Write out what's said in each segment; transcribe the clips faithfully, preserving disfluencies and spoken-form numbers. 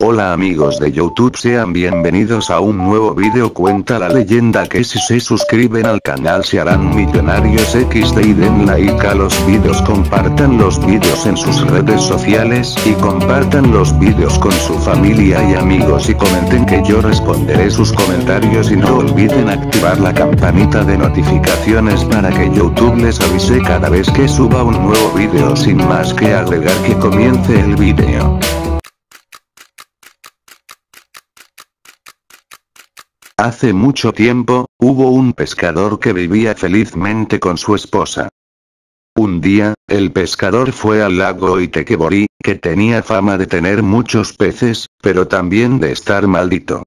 Hola amigos de YouTube, sean bienvenidos a un nuevo video. Cuenta la leyenda que si se suscriben al canal se harán millonarios. equis de y den like a los vídeos, compartan los vídeos en sus redes sociales y compartan los vídeos con su familia y amigos y comenten que yo responderé sus comentarios y no olviden activar la campanita de notificaciones para que YouTube les avise cada vez que suba un nuevo video. Sin más que agregar, que comience el video. Hace mucho tiempo, hubo un pescador que vivía felizmente con su esposa. Un día, el pescador fue al lago Itequebori, que tenía fama de tener muchos peces, pero también de estar maldito.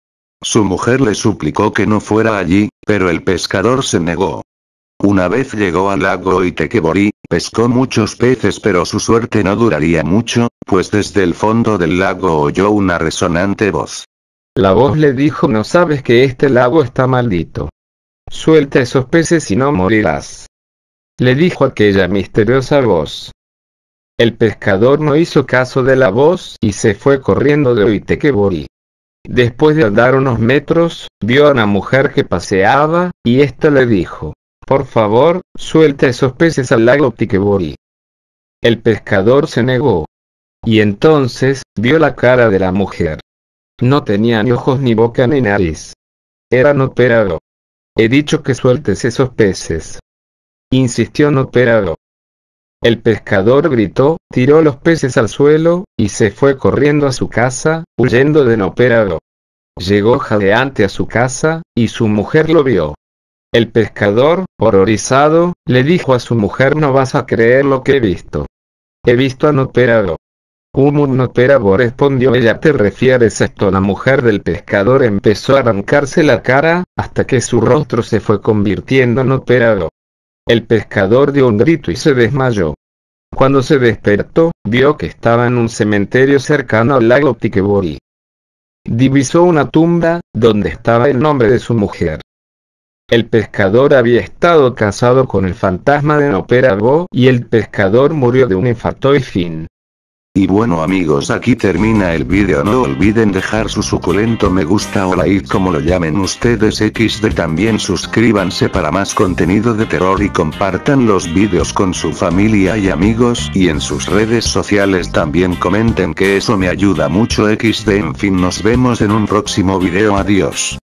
Su mujer le suplicó que no fuera allí, pero el pescador se negó. Una vez llegó al lago Itequebori, pescó muchos peces, pero su suerte no duraría mucho, pues desde el fondo del lago oyó una resonante voz. La voz le dijo: ¿no sabes que este lago está maldito? Suelta esos peces y no morirás. Le dijo aquella misteriosa voz. El pescador no hizo caso de la voz y se fue corriendo de Itequebori. Después de andar unos metros, vio a una mujer que paseaba, y ésta le dijo: por favor, suelta esos peces al lago Itequebori. El pescador se negó. Y entonces, vio la cara de la mujer. No tenía ni ojos, ni boca, ni nariz. Era Nópero. He dicho que sueltes esos peces. Insistió Nópero. El pescador gritó, tiró los peces al suelo, y se fue corriendo a su casa, huyendo de Nópero. Llegó jadeante a su casa, y su mujer lo vio. El pescador, horrorizado, le dijo a su mujer: no vas a creer lo que he visto. He visto a Nópero. ¿Cómo Nópero?, respondió ella. ¿Te refieres a esto? La mujer del pescador empezó a arrancarse la cara, hasta que su rostro se fue convirtiendo en Nópero. El pescador dio un grito y se desmayó. Cuando se despertó, vio que estaba en un cementerio cercano al lago Itequebori. Divisó una tumba, donde estaba el nombre de su mujer. El pescador había estado casado con el fantasma de Nópero, y el pescador murió de un infarto y fin. Y bueno amigos, aquí termina el vídeo. No olviden dejar su suculento me gusta o like, como lo llamen ustedes. equis de También suscríbanse para más contenido de terror y compartan los vídeos con su familia y amigos, y en sus redes sociales también comenten, que eso me ayuda mucho. equis de En fin, nos vemos en un próximo vídeo. Adiós.